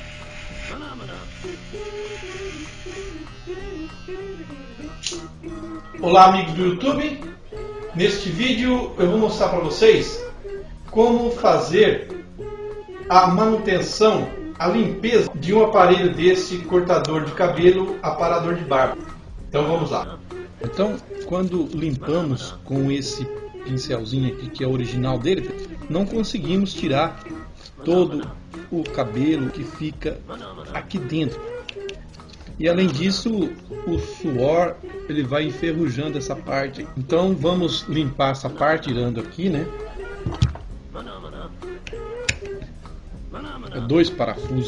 Olá, amigos do YouTube. Neste vídeo eu vou mostrar para vocês como fazer a manutenção, a limpeza de um aparelho desse cortador de cabelo, aparador de barba. Então vamos lá. Então, quando limpamos com esse pincelzinho aqui, que é o original dele, não conseguimos tirar todo o cabelo que fica aqui dentro. E além disso, o suor ele vai enferrujando essa parte. Então vamos limpar essa parte, tirando aqui, né? É 2 parafusos.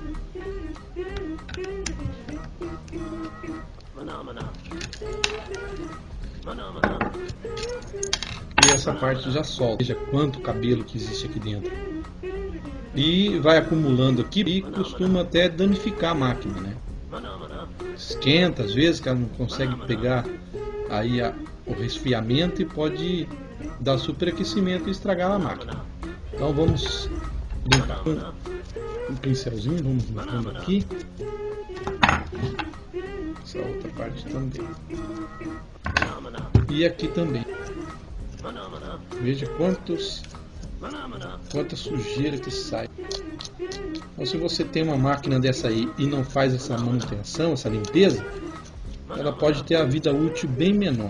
E essa parte já solta. Veja quanto cabelo que existe aqui dentro. E vai acumulando aqui e costuma até danificar a máquina, né? Esquenta às vezes, que ela não consegue pegar aí o resfriamento e pode dar superaquecimento e estragar a máquina. Então vamos limpar com um pincelzinho, vamos limpando aqui. Essa outra parte também. E aqui também. Veja quanta sujeira que sai. Então, se você tem uma máquina dessa aí e não faz essa manutenção, essa limpeza, ela pode ter a vida útil bem menor.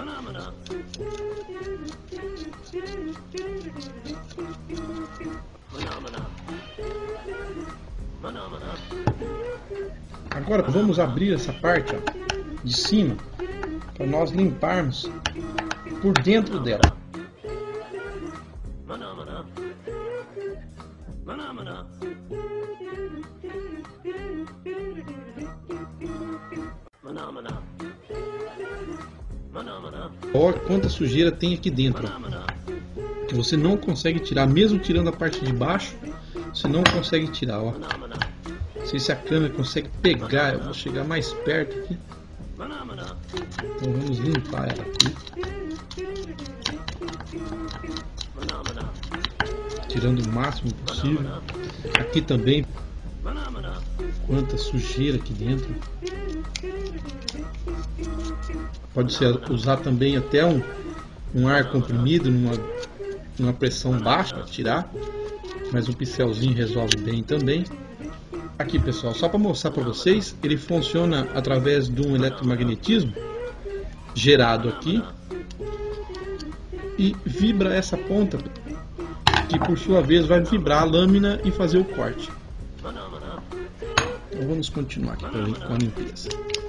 Agora vamos abrir essa parte, ó, de cima para nós limparmos por dentro dela. Olha quanta sujeira tem aqui dentro, ó, que você não consegue tirar, mesmo tirando a parte de baixo, você não consegue tirar, ó. Não sei se a câmera consegue pegar, eu vou chegar mais perto aqui. Então vamos limpar ela aqui, tirando o máximo possível. Aqui também, quanta sujeira aqui dentro. Pode ser usar também até um ar comprimido numa pressão baixa para tirar, mas um pincelzinho resolve bem também. Aqui, pessoal, só para mostrar para vocês, ele funciona através de um eletromagnetismo gerado aqui e vibra essa ponta, que por sua vez vai vibrar a lâmina e fazer o corte. Então vamos continuar aqui com a limpeza.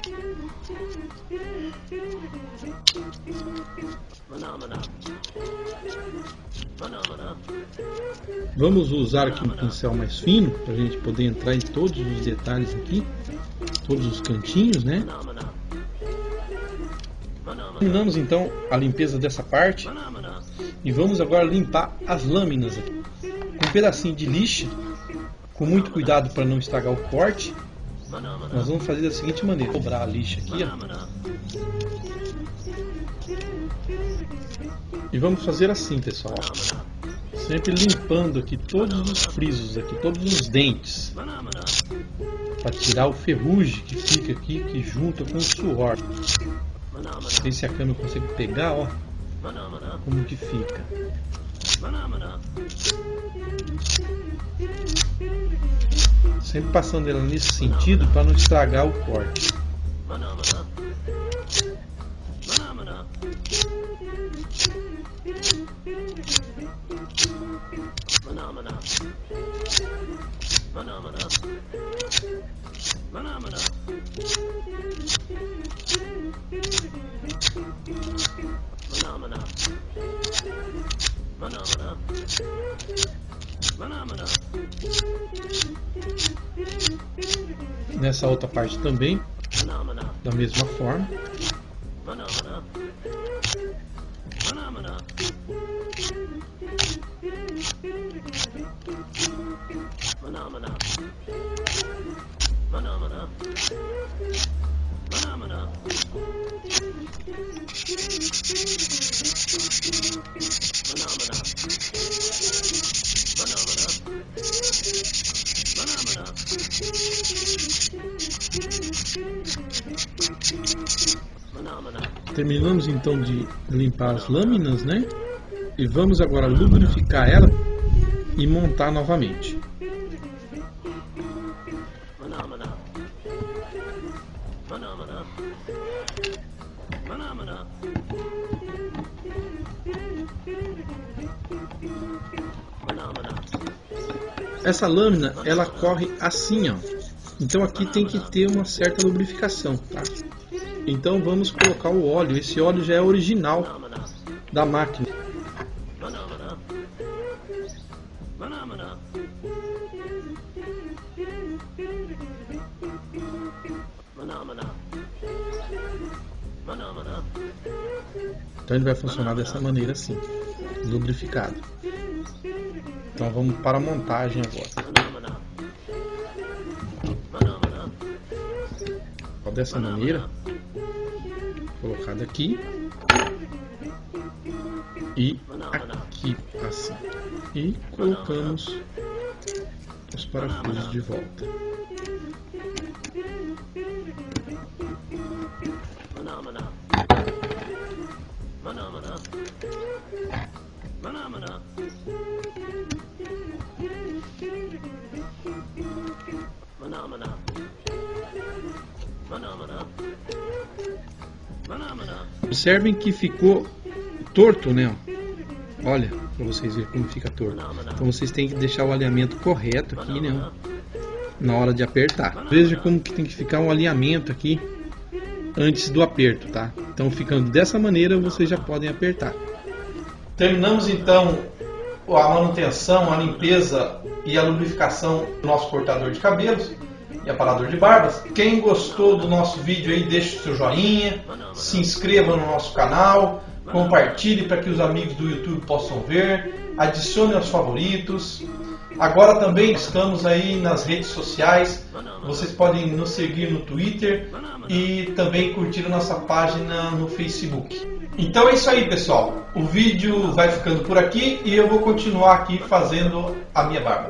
Vamos usar aqui um pincel mais fino para a gente poder entrar em todos os detalhes aqui, todos os cantinhos, né? Terminamos então a limpeza dessa parte e vamos agora limpar as lâminas aqui. Com um pedacinho de lixa, com muito cuidado para não estragar o corte, nós vamos fazer da seguinte maneira: dobrar a lixa aqui, ó. E vamos fazer assim, pessoal, sempre limpando aqui todos os frisos aqui, todos os dentes, para tirar o ferrugem que fica aqui, que junta com o suor. Não sei se a câmera consegue pegar, ó, como que fica. Sempre passando ela nesse sentido para não estragar o corte. Nessa outra parte também, da mesma forma. Terminamos então de limpar as lâminas, né? E vamos agora lubrificar ela e montar novamente. Essa lâmina, ela corre assim, ó. Então aqui tem que ter uma certa lubrificação, tá? Então vamos colocar o óleo. Esse óleo já é original da máquina. Então ele vai funcionar dessa maneira assim, lubrificado. Então vamos para a montagem agora. Dessa maneira, colocado aqui e aqui assim, e colocamos os parafusos de volta. Observem que ficou torto, né? Olha, para vocês verem como fica torto. Então vocês têm que deixar o alinhamento correto aqui, né? Na hora de apertar. Veja como que tem que ficar um alinhamento aqui antes do aperto, tá? Então ficando dessa maneira vocês já podem apertar. Terminamos então a manutenção, a limpeza e a lubrificação do nosso cortador de cabelos e aparador de barbas. Quem gostou do nosso vídeo aí, deixe o seu joinha, se inscreva no nosso canal, compartilhe para que os amigos do YouTube possam ver, adicione aos favoritos. Agora também estamos aí nas redes sociais, vocês podem nos seguir no Twitter e também curtir a nossa página no Facebook. Então é isso aí, pessoal, o vídeo vai ficando por aqui e eu vou continuar aqui fazendo a minha barba.